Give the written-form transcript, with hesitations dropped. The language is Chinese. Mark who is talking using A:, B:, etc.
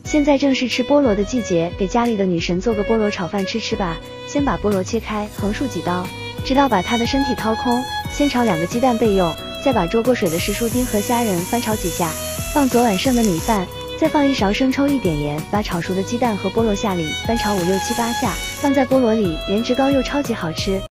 A: 现在正是吃菠萝的季节，给家里的女神做个菠萝炒饭吃吧。先把菠萝切开，横竖几刀，直到把它的身体掏空。先炒2个鸡蛋备用，再把焯过水的时蔬丁和虾仁翻炒几下，放昨晚剩的米饭，再放1勺生抽1点盐，把炒熟的鸡蛋和菠萝下里翻炒5、6、7、8下，放在菠萝里，颜值高又超级好吃。